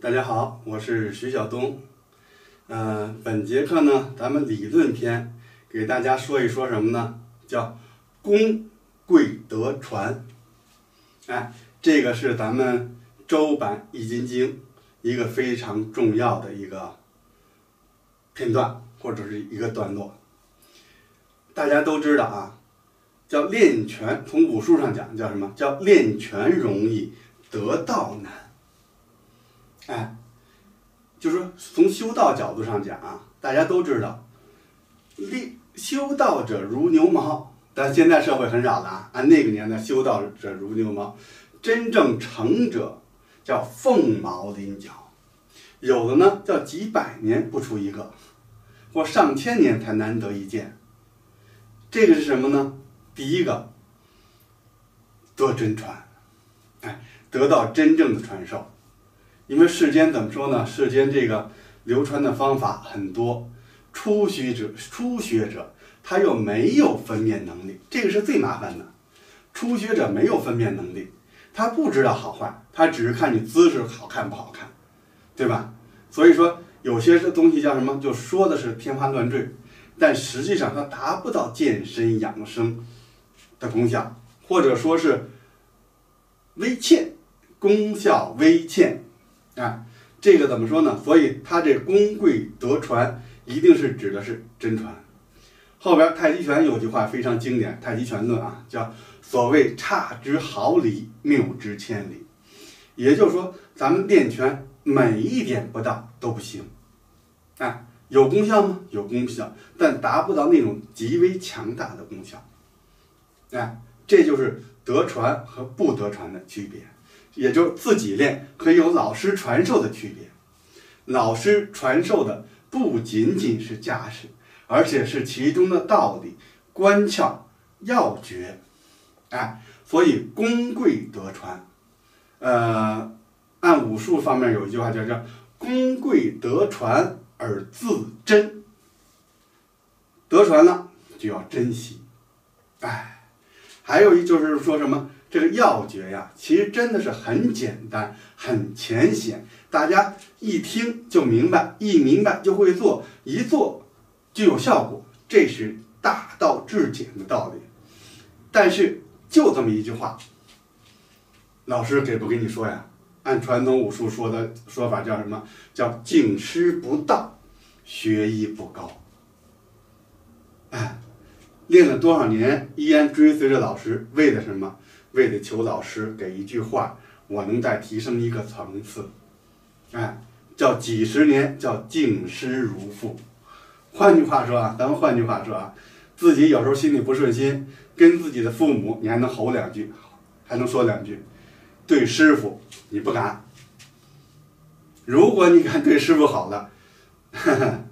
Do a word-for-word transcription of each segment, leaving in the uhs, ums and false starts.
大家好，我是徐晓东。呃，本节课呢，咱们理论篇给大家说一说什么呢？叫功贵德传。哎，这个是咱们周版易筋经一个非常重要的一个片段或者是一个段落。大家都知道啊，叫练拳，从武术上讲叫什么？叫练拳容易，得道难。哎，就是说从修道角度上讲啊，大家都知道，练修道者如牛毛，但现在社会很少了啊。按那个年代，修道者如牛毛，真正成者叫凤毛麟角，有的呢叫几百年不出一个，或上千年才难得一见。这个是什么呢？第一个，得真传，哎，得到真正的传授。因为世间怎么说呢？世间这个流传的方法很多，初学者初学者他又没有分辨能力，这个是最麻烦的。初学者没有分辨能力，他不知道好坏，他只是看你姿势好看不好看，对吧？所以说有些东西叫什么？就说的是天花乱坠，但实际上它达不到健身养生的功效，或者说是微欠，功效微欠。啊，这个怎么说呢？所以他这功贵德传一定是指的是真传。后边太极拳有句话非常经典，太极拳论啊，叫所谓差之毫厘，谬之千里。也就是说，咱们练拳每一点不到都不行。哎，有功效吗？有功效，但达不到那种极为强大的功效。哎，这就是德传和不德传的区别。也就是自己练和有老师传授的区别。老师传授的不仅仅是架势，而且是其中的道理、关窍、要诀。哎，所以功贵德传。呃，按武术方面有一句话叫叫功贵德传而自珍。德传了就要珍惜。哎，还有一就是说什么？这个要诀呀，其实真的是很简单、很浅显，大家一听就明白，一明白就会做，一做就有效果，这是大道至简的道理。但是就这么一句话，老师给不给你说呀？按传统武术说的说法叫什么？叫敬师不到，学艺不高。哎，练了多少年，依然追随着老师，为了什么？为了求老师给一句话，我能再提升一个层次。哎，叫几十年，叫敬师如父。换句话说啊，咱们换句话说啊，自己有时候心里不顺心，跟自己的父母你还能吼两句，还能说两句，对师傅你不敢。如果你敢对师傅好了，呵呵，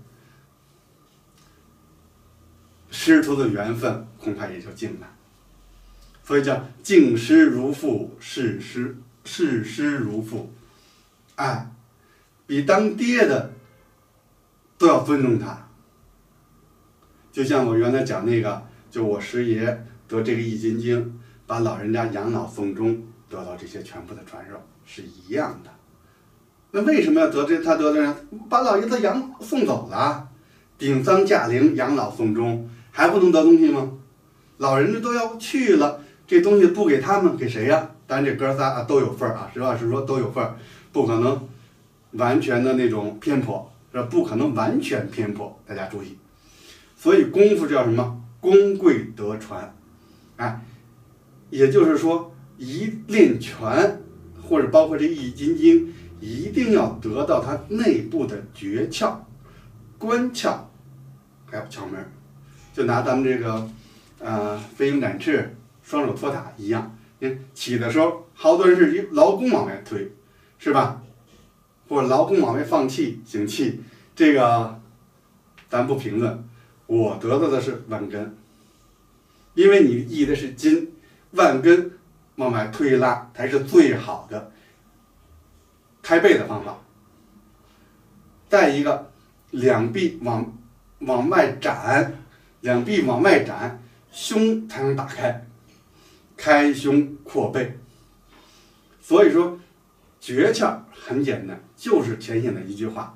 师徒的缘分恐怕也就尽了。所以叫敬师如父，视师视师如父。哎，比当爹的都要尊重他。就像我原来讲那个，就我师爷得这个易筋经，把老人家养老送终，得到这些全部的传授是一样的。那为什么要得这？他得的呢？把老爷子养送走了，顶丧驾灵，养老送终，还不能得东西吗？老人家都要去了。这东西不给他们，给谁呀？当然这哥仨啊都有份儿啊，实话实说都有份儿，不可能完全的那种偏颇，是吧？不可能完全偏颇，大家注意。所以功夫叫什么？功贵德传。哎，也就是说，一练拳或者包括这易筋经，一定要得到它内部的诀窍、关窍，还有窍门。就拿咱们这个呃飞鹰展翅。双手托塔一样，你起的时候，好多人是以劳宫往外推，是吧？或者劳宫往外放气、行气，这个咱不评论。我得到的是万根，因为你易的是筋，万根往外推拉才是最好的开背的方法。再一个，两臂往往外展，两臂往外展，胸才能打开。开胸扩背，所以说诀窍很简单，就是浅显的一句话，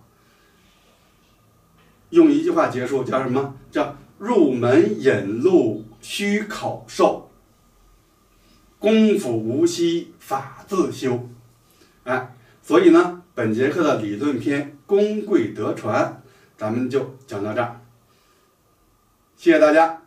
用一句话结束，叫什么？叫入门引路须口授，功夫无息法自修。哎，所以呢，本节课的理论篇功贵德传，咱们就讲到这儿，谢谢大家。